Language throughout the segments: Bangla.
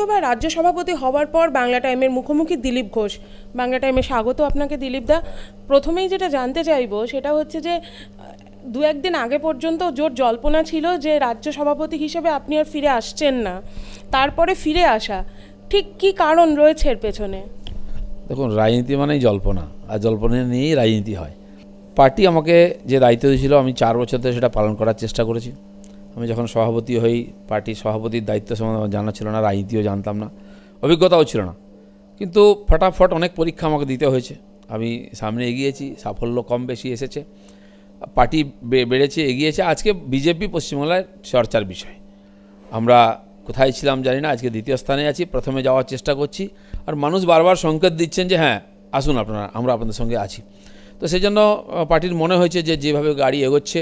দ্বিতীয়বার রাজ্য সভাপতি হওয়ার পর বাংলা টাইমের মুখোমুখি দিলীপ ঘোষ। বাংলা টাইমে স্বাগত আপনাকে দিলীপদা। প্রথমেই যেটা জানতে চাইবো সেটা হচ্ছে যে দু একদিন আগে পর্যন্ত জোর জল্পনা ছিল যে রাজ্য সভাপতি হিসেবে আপনি আর ফিরে আসছেন না, তারপরে ফিরে আসা, ঠিক কী কারণ রয়েছে এর পেছনে? দেখুন, রাজনীতি মানেই জল্পনা, আর জল্পনা নিয়েই রাজনীতি হয়। পার্টি আমাকে যে দায়িত্ব দিয়েছিল আমি 4 বছর ধরে সেটা পালন করার চেষ্টা করেছি। আমি যখন সভাপতি হই, পার্টির সভাপতির দায়িত্ব সম্বন্ধে আমার জানা ছিল না, রাজনীতিও জানতাম না, অভিজ্ঞতাও ছিল না, কিন্তু ফটাফট অনেক পরীক্ষা আমাকে দিতে হয়েছে। আমি সামনে এগিয়েছি, সাফল্য কম বেশি এসেছে, পার্টি বেড়েছে, এগিয়েছে। আজকে বিজেপি পশ্চিমবাংলায় চর্চার বিষয়। আমরা কোথায় ছিলাম জানি না, আজকে দ্বিতীয় স্থানে আছি, প্রথমে যাওয়ার চেষ্টা করছি, আর মানুষ বারবার সংকেত দিচ্ছেন যে হ্যাঁ আসুন আপনারা, আমরা আপনাদের সঙ্গে আছি। তো সেই জন্য পার্টির মনে হয়েছে যে যেভাবে গাড়ি এগোচ্ছে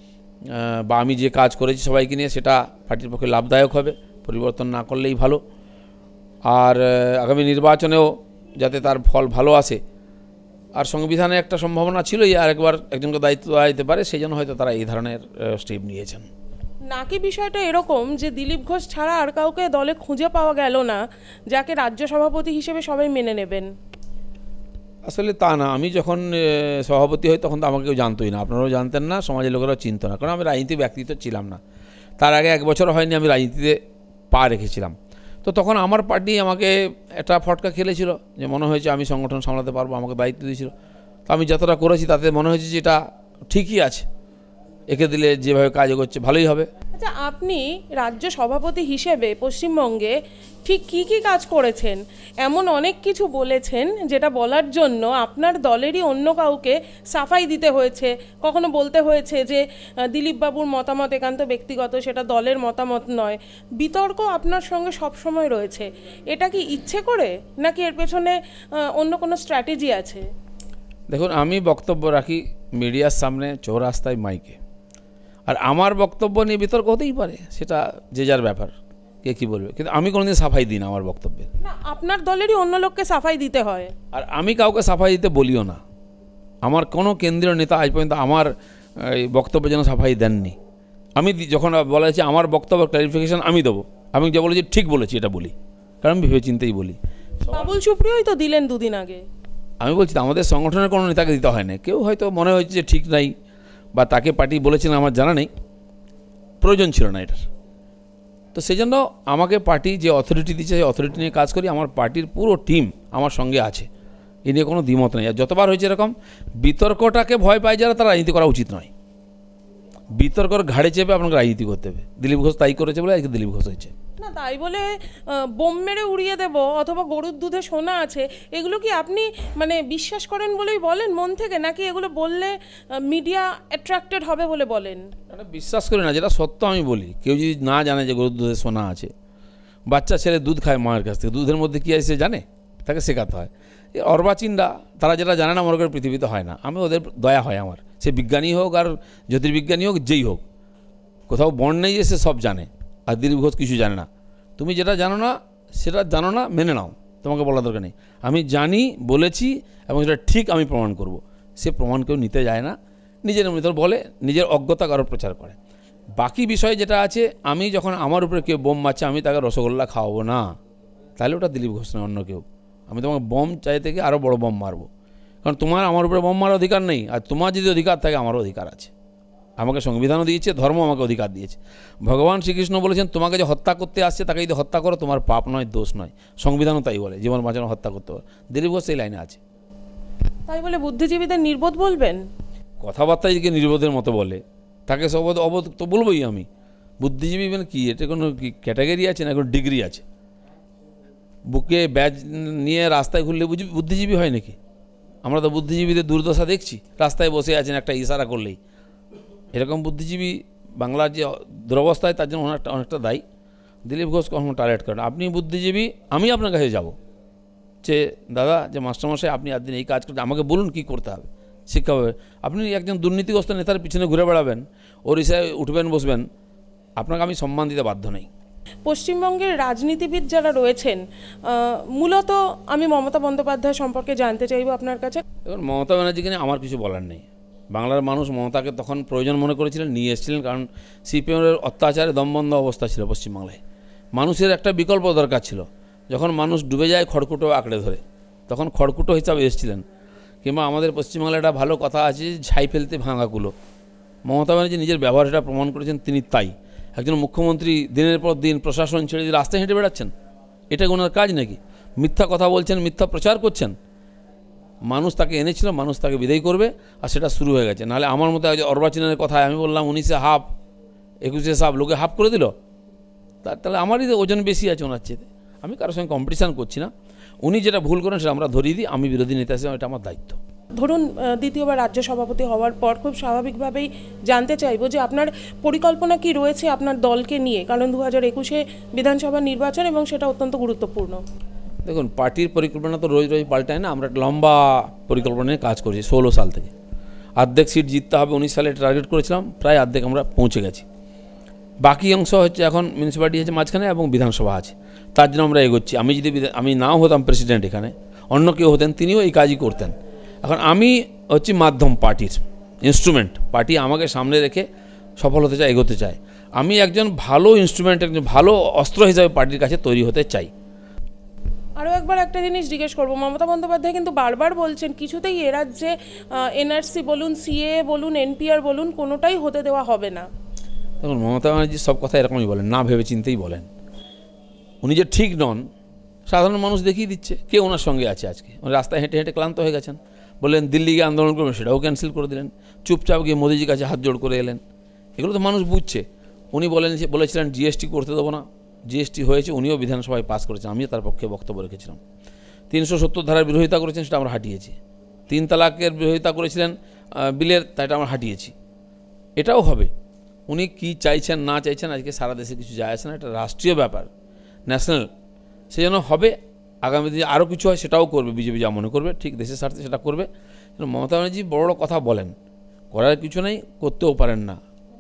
বা আমি যে কাজ করেছি সবাইকে নিয়ে, সেটা পার্টির পক্ষে লাভদায়ক হবে, পরিবর্তন না করলেই ভালো। আর আগামী নির্বাচনেও যাতে তার ফল ভালো আসে, আর সংবিধানে একটা সম্ভাবনা ছিলই আরেকবার একজনকে দায়িত্ব দেওয়া যেতে পারে, সেই জন্য হয়তো তারা এই ধরনের স্টেপ নিয়েছেন। নাকি বিষয়টা এরকম যে দিলীপ ঘোষ ছাড়া আর কাউকে দলে খুঁজে পাওয়া গেল না যাকে রাজ্য সভাপতি হিসেবে সবাই মেনে নেবেন? আসলে তা না। আমি যখন সভাপতি হই তখন তো আমাকে কেউ জানতোই না, আপনারাও জানতেন না, সমাজের লোকেরাও চিনত না, কারণ আমি রাজনীতি ব্যক্তিত্ব ছিলাম না। তার আগে 1 বছর হয়নি আমি রাজনীতিতে পা রেখেছিলাম। তো তখন আমার পার্টি আমাকে একটা ফটকা খেলেছিল, যে মনে হয়েছে আমি সংগঠন সামলাতে পারবো, আমাকে দায়িত্ব দিয়েছিল। তো আমি যতটা করেছি তাতে মনে হয়েছে যে এটা ঠিকই আছে, একে দিলে যেভাবে কাজ করছে ভালোই হবে। আচ্ছা, আপনি রাজ্য সভাপতি হিসেবে পশ্চিমবঙ্গে ঠিক কী কী কাজ করেছেন? এমন অনেক কিছু বলেছেন যেটা বলার জন্য আপনার দলেরই অন্য কাউকে সাফাই দিতে হয়েছে, কখনো বলতে হয়েছে যে দিলীপবাবুর মতামত একান্ত ব্যক্তিগত, সেটা দলের মতামত নয়। বিতর্ক আপনার সঙ্গে সবসময় রয়েছে। এটা কি ইচ্ছে করে, নাকি এর পেছনে অন্য কোনো স্ট্র্যাটেজি আছে? দেখুন, আমি বক্তব্য রাখি মিডিয়ার সামনে, চৌরাস্তায়, মাইকে, আর আমার বক্তব্য নিয়ে বিতর্ক হতেই পারে, সেটা যে যার ব্যাপার, কে কী বলবে, কিন্তু আমি কোনোদিন সাফাই দিই না আমার বক্তব্যে। না, আপনার দলেরই অন্য লোককে সাফাই দিতে হয়। আর আমি কাউকে সাফাই দিতে বলিও না। আমার কোনো কেন্দ্রীয় নেতা আজ পর্যন্ত আমার এই বক্তব্যের জন্য সাফাই দেননি। আমি যখন বলা হয়েছে আমার বক্তব্য ক্লারিফিকেশান আমি দেবো, আমি যা বলেছি ঠিক বলেছি এটা বলি, কারণ ভেবে চিন্তেই বলি। বাবুল সুপ্রিয়ই তো দিলেন 2 দিন আগে। আমি বলছি আমাদের সংগঠনের কোনো নেতাকে দিতে হয় না, কেউ হয়তো মনে হয়েছে যে ঠিক নাই বা তাকে পার্টি বলেছিলেন আমার জানা নেই, প্রয়োজন ছিল না এটার। তো সেই জন্য আমাকে পার্টি যে অথরিটি দিচ্ছে সেই অথরিটি নিয়ে কাজ করি। আমার পার্টির পুরো টিম আমার সঙ্গে আছে, এ নিয়ে কোনো দ্বিমত নেই। আর যতবার হয়েছে এরকম বিতর্কটাকে ভয় পায় যারা, তারা রাজনীতি করা উচিত নয়। বিতর্কর ঘাড়ে চেপে আপনাকে রাজনীতি করতে হবে। দিলীপ ঘোষ তাই করেছে বলে আজকে দিলীপ ঘোষ হয়েছে না, তাই বলে বোম মেরে উড়িয়ে দেব অথবা গরুর দুধে সোনা আছে, এগুলো কি আপনি মানে বিশ্বাস করেন বলেই বলেন মন থেকে, নাকি এগুলো বললে মিডিয়া অ্যাট্রাক্টেড হবে বলে বলেন? এটা বিশ্বাস করি না, যেটা সত্য আমি বলি। কেউ যদি না জানে যে গরুর দুধে সোনা আছে, বাচ্চা ছেলে দুধ খায় মায়ের কাছ থেকে, দুধের মধ্যে কী আছে জানে, তাকে শেখাতে হয়। অর্বাচীনরা তারা যেটা জানে না মনে করে পৃথিবীতে হয় না। আমি ওদের দয়া হয় আমার, সে বিজ্ঞানী হোক আর জ্যোতির্বিজ্ঞানী হোক, যেই হোক, কোথাও বর্ণ নেই যে সে সব জানে। আর দিলীপ ঘোষ কিছু জানে না। তুমি যেটা জানো না সেটা জানো না, মেনে নাও, তোমাকে বলার দরকার নেই। আমি জানি, বলেছি, এবং সেটা ঠিক আমি প্রমাণ করব। সে প্রমাণ কেউ নিতে যায় না, নিজের মতো বলে, নিজের অজ্ঞতা কারো প্রচার করে। বাকি বিষয় যেটা আছে, আমি যখন আমার উপরে কেউ বোম মারছে আমি তাকে রসগোল্লা খাওয়াবো না, তাহলে ওটা দিলীপ ঘোষ নয়, অন্য কেউ। আমি তোমাকে বোম চাই থেকে আরও বড় বোম মারবো, কারণ তোমার আমার উপরে বোম মারার অধিকার নেই। আর তোমার যদি অধিকার থাকে আমারও অধিকার আছে। আমাকে সংবিধানও দিয়েছে, ধর্ম আমাকে অধিকার দিয়েছে। ভগবান শ্রীকৃষ্ণ বলেছেন তোমাকে যে হত্যা করতে আসছে তাকে যদি হত্যা করো তোমার পাপ নয়, দোষ নয়। সংবিধানও তাই বলে, জীবন বাঁচানো হত্যা করতে হবে। দিলীপ ঘোষ এই লাইনে আছে। তাই বলে বুদ্ধিজীবীদের নির্বোধ বলবেন? কথাবার্তা যদি নির্বোধের মতো বলে তাকে সব অবোধ তো বলবোই আমি। বুদ্ধিজীবী মানে কি, এটা কোনো কি ক্যাটাগরি আছে না কোনো ডিগ্রি আছে? বুকে ব্যাজ নিয়ে রাস্তায় ঘুরলে বুদ্ধিজীবী হয় নাকি? আমরা তো বুদ্ধিজীবীদের দুর্দশা দেখছি, রাস্তায় বসে আছেন একটা ইশারা করলেই। এরকম বুদ্ধিজীবী বাংলার যে দুরবস্থায় তার জন্য অনেকটা দায়ী। দিলীপ ঘোষ কখনো টার্গেট করেন। আপনি বুদ্ধিজীবী, আমি আপনার কাছে যাব যে দাদা, যে মাস্টারমশাই আপনি একদিন এই কাজ করতে, আমাকে বলুন কী করতে হবে, শিক্ষা হবে। আপনি একজন দুর্নীতিগ্রস্ত নেতার পিছনে ঘুরে বেড়াবেন, ওর ইসায় উঠবেন বসবেন, আপনাকে আমি সম্মান দিতে বাধ্য নেই। পশ্চিমবঙ্গের রাজনীতিবিদ যারা রয়েছেন, মূলত আমি মমতা বন্দ্যোপাধ্যায় সম্পর্কে জানতে চাইব আপনার কাছে। এখন মমতা ব্যানার্জিকে নিয়ে আমার কিছু বলার নেই। বাংলার মানুষ মমতাকে তখন প্রয়োজন মনে করেছিলেন, নিয়ে এসেছিলেন, কারণ সিপিএমের অত্যাচারে দমবন্ধ অবস্থা ছিল পশ্চিমবাংলায়। মানুষের একটা বিকল্প দরকার ছিল। যখন মানুষ ডুবে যায় খড়কুটো আঁকড়ে ধরে, তখন খড়কুটো হিসাবে এসেছিলেন। কিংবা আমাদের পশ্চিমবাংলায় একটা ভালো কথা আছে, ছাই ফেলতে ভাঙা কুলো। মমতা ব্যানার্জি নিজের ব্যবহার এটা প্রমাণ করেছেন, তিনি তাই। একজন মুখ্যমন্ত্রী দিনের পর দিন প্রশাসন ছেড়ে দিয়ে রাস্তায় হেঁটে বেড়াচ্ছেন, এটা ওনার কাজ নাকি? মিথ্যা কথা বলছেন, মিথ্যা প্রচার করছেন। মানুষ তাকে এনেছিল, মানুষ তাকে বিদায় করবে, আর সেটা শুরু হয়ে গেছে। নাহলে আমার মতো অর্বাচীনের কথায় আমি বললাম 19-এ হাফ, 21-এ হাফ, লোকে হাফ করে দিল, তাহলে আমারই ওজন বেশি আছে ওনার চেয়ে। আমি কারোর সঙ্গে কম্পিটিশান করছি না। উনি যেটা ভুল করেন সেটা আমরা ধরিয়ে দিই। আমি বিরোধী নেতা হিসেবে এটা আমার দায়িত্ব। ধরুন দ্বিতীয়বার রাজ্য সভাপতি হওয়ার পর খুব স্বাভাবিকভাবেই জানতে চাইবো যে আপনার পরিকল্পনা কি রয়েছে আপনার দলকে নিয়ে, কারণ 2021-এ বিধানসভা নির্বাচন এবং সেটা অত্যন্ত গুরুত্বপূর্ণ। দেখুন, পার্টির পরিকল্পনা তো রোজ রোজ পাল্টায় না। আমরা একটা লম্বা পরিকল্পনা নিয়ে কাজ করছি 16 সাল থেকে। অর্ধেক সিট জিততে হবে 19 সালে টার্গেট করেছিলাম, প্রায় অর্ধেক আমরা পৌঁছে গেছি। বাকি অংশ হচ্ছে এখন মিউনিসিপ্যালিটি আছে মাঝখানে এবং বিধানসভা আছে, তার জন্য আমরা এগোচ্ছি। আমি নাও হতাম প্রেসিডেন্ট, এখানে অন্য কেউ হতেন, তিনিও এই কাজই করতেন। এখন আমি হচ্ছি মাধ্যম, পার্টির ইনস্ট্রুমেন্ট। পার্টি আমাকে সামনে রেখে সফল হতে চায়, এগোতে চায়। আমি একজন ভালো ইনস্ট্রুমেন্ট, একজন ভালো অস্ত্র হিসাবে পার্টির কাছে তৈরি হতে চাই। আরও একবার একটা জিনিস জিজ্ঞেস করবো, মমতা বন্দ্যোপাধ্যায় কিন্তু বারবার বলছেন কিছুতেই এ রাজ্যে এনআরসি বলুন, সিএ বলুন, এনপিআর বলুন, কোনোটাই হতে দেওয়া হবে না। দেখুন, মমতা ব্যানার্জি সব কথা এরকমই বলেন, না ভেবে চিন্তেই বলেন। উনি যে ঠিক নন সাধারণ মানুষ দেখিয়ে দিচ্ছে। কে ওনার সঙ্গে আছে আজকে? উনি রাস্তায় হেঁটে হেঁটে ক্লান্ত হয়ে গেছেন, বললেন দিল্লি গিয়ে আন্দোলন করবেন, সেটাও ক্যান্সেল করে দিলেন। চুপচাপ গিয়ে মোদিজির কাছে হাত জোড় করে এলেন। এগুলো তো মানুষ বুঝছে। উনি বলেছিলেন জিএসটি করতে দেবো না, জিএসটি হয়েছে, উনিও বিধানসভায় পাস করেছেন, আমিও তার পক্ষে বক্তব্য রেখেছিলাম। 370 ধারার বিরোধিতা করেছেন, সেটা আমরা হাঁটিয়েছি। 3 তালাকের বিরোধিতা করেছিলেন বিলের, তাইটা আমরা হাঁটিয়েছি। এটাও হবে। উনি কি চাইছেন না চাইছেন আজকে সারা দেশে কিছু যায় আসে না, এটা রাষ্ট্রীয় ব্যাপার, ন্যাশনাল। সেই জন্য হবে। আগামী দিনে আরও কিছু হয় সেটাও করবে বিজেপি, যা মনে করবে ঠিক দেশের স্বার্থে সেটা করবে। মমতা ব্যানার্জি বড় বড় কথা বলেন, করার কিছু নেই, করতেও পারেন না।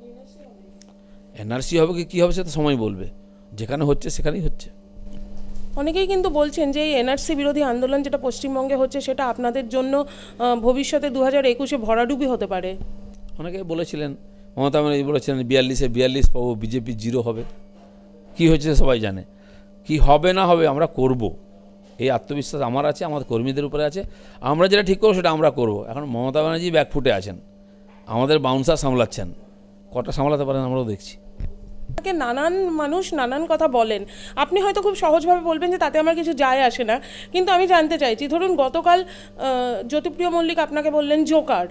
এনআরসি হবে কি হবে সেটা সময় বলবে, যেখানে হচ্ছে সেখানেই হচ্ছে। অনেকেই কিন্তু বলছেন যে এই এনআরসি বিরোধী আন্দোলন যেটা পশ্চিমবঙ্গে হচ্ছে সেটা আপনাদের জন্য ভবিষ্যতে 2021-এ ভরাডুবি হতে পারে। অনেকে বলেছিলেন, মমতা ব্যানার্জি বলেছিলেন 42-এ 42 পাবো, বিজেপি 0 হবে। কি হয়েছে সবাই জানে। কি হবে না হবে আমরা করব, এই আত্মবিশ্বাস আমার আছে, আমাদের কর্মীদের উপরে আছে। আমরা যেটা ঠিক করবো সেটা আমরা করব। এখন মমতা ব্যানার্জি ব্যাকফুটে আছেন, আমাদের বাউন্সার সামলাচ্ছেন। কটা সামলাতে পারেন আমরাও দেখছি। নানান মানুষ নানান কথা বলেন, আপনি হয়তো খুব সহজভাবে বলবেন যে তাতে আমার কিছু যায় আসে না, কিন্তু আমি জানতে চাইছি, ধরুন গতকাল জ্যোতিপ্রিয় মল্লিক আপনাকে বললেন জোকার,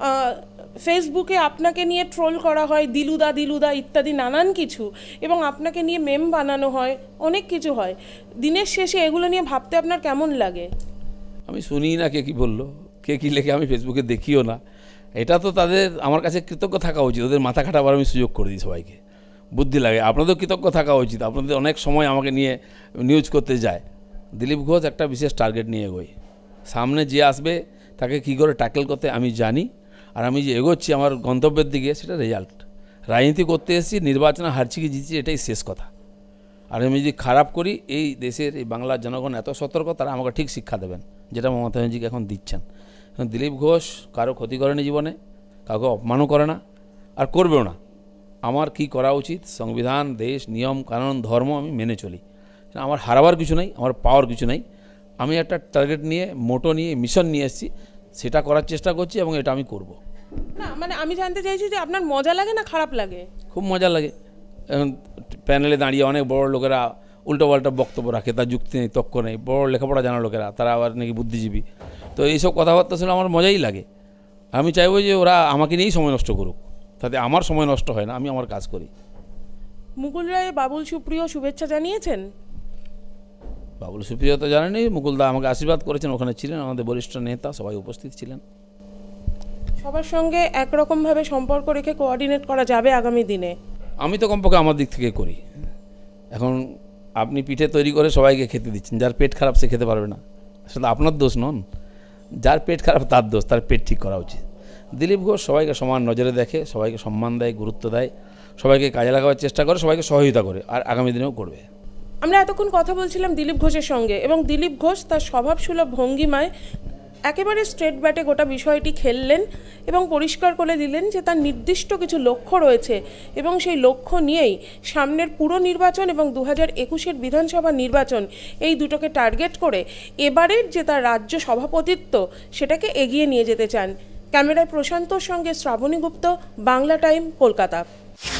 ফেসবুকে আপনাকে নিয়ে ট্রোল করা হয়, দিলুদা দিলুদা ইত্যাদি নানান কিছু, এবং আপনাকে নিয়ে মেম বানানো হয়, অনেক কিছু হয়। দিনের শেষে এগুলো নিয়ে ভাবতে আপনার কেমন লাগে? আমি শুনি না কে কী বললো, কে কী লেখে, আমি ফেসবুকে দেখিও না। এটা তো তাদের, আমার কাছে কৃতজ্ঞ থাকা উচিত। ওদের মাথা খাটাবার আমি সুযোগ করে দিই সবাইকে, বুদ্ধি লাগে। আপনাদের কৃতজ্ঞ থাকা উচিত, আপনাদের অনেক সময় আমাকে নিয়ে নিউজ করতে যায়। দিলীপ ঘোষ একটা বিশেষ টার্গেট নিয়ে এগোই। সামনে যে আসবে তাকে কী করে ট্যাকেল করতে আমি জানি, আর আমি যে এগোচ্ছি আমার গন্তব্যের দিকে সেটা রেজাল্ট। রাজনীতি করতে এসেছি, নির্বাচনে হারছি কি জিতছি এটাই শেষ কথা। আর আমি যদি খারাপ করি, এই দেশের এই বাংলার জনগণ এত সতর্ক, তারা আমাকে ঠিক শিক্ষা দেবেন, যেটা মমতা ব্যানার্জিকে এখন দিচ্ছেন। দিলীপ ঘোষ কারো ক্ষতি করেনি জীবনে, কাউকে অপমানও করে না, আর করবেও না। আমার কি করা উচিত, সংবিধান, দেশ, নিয়ম কানুন, ধর্ম আমি মেনে চলি। আমার হারাবার কিছু নেই, আমার পাওয়ার কিছু নেই। আমি একটা টার্গেট নিয়ে, মোটো নিয়ে, মিশন নিয়ে এসেছি, সেটা করার চেষ্টা করছি এবং এটা আমি করব। না মানে আমি জানতে চাইছি যে আপনার মজা লাগে না খারাপ লাগে? খুব মজা লাগে। এখন প্যানেলে দাঁড়িয়ে অনেক বড় লোকেরা উল্টো পাল্টা বক্তব্য রাখে, তার যুক্তি নেই, তক্ক নেই। বড় লেখাপড়া জানা লোকেরা, তারা আবার নাকি বুদ্ধিজীবী। তো এইসব কথাবার্তা শুনে আমার মজাই লাগে। আমি চাইবো যে ওরা আমাকে নিয়েই সময় নষ্ট করুক, তাতে আমার সময় নষ্ট হয় না, আমি আমার কাজ করি। মুকুল রায় বাবুল সুপ্রিয় শুভেচ্ছা জানিয়েছেন? বাবুল সুপ্রিয় তো জানেনি, মুকুলদা আমাকে আশীর্বাদ করেছেন, ওখানে ছিলেন, আমাদের বরিষ্ঠ নেতা সবাই উপস্থিত ছিলেন। সবার সঙ্গে একরকমভাবে সম্পর্ক রেখে কোঅর্ডিনেট করা যাবে আগামী দিনে? আমি তো কমপক্ষে আমার দিক থেকে করি। এখন আপনি পিঠে তৈরি করে সবাইকে খেতে দিচ্ছেন, যার পেট খারাপ সে খেতে পারবে না, সেটা আপনার দোষ নন। যার পেট খারাপ তার দোষ, তার পেট ঠিক করা উচিত। দিলীপ ঘোষ সবাইকে সমান নজরে দেখে, সবাইকে সম্মান দেয়, গুরুত্ব দেয়, সবাইকে কাজে লাগাবার চেষ্টা করে, সবাইকে সহযোগিতা করে, আর আগামী দিনেও করবে। আমরা এতক্ষণ কথা বলছিলাম দিলীপ ঘোষের সঙ্গে, এবং দিলীপ ঘোষ তার স্বভাবসুলভ ভঙ্গিমায় একেবারে স্ট্রেট ব্যাটে গোটা বিষয়টি খেললেন এবং পরিষ্কার করে দিলেন যে তার নির্দিষ্ট কিছু লক্ষ্য রয়েছে এবং সেই লক্ষ্য নিয়েই সামনের পুরো নির্বাচন এবং 2021-এর বিধানসভা নির্বাচন এই দুটোকে টার্গেট করে এবারের যে তার রাজ্য সভাপতিত্ব সেটাকে এগিয়ে নিয়ে যেতে চান। ক্যামেরায় প্রশান্তর সঙ্গে শ্রাবণী গুপ্ত, বাংলা টাইম, কলকাতা।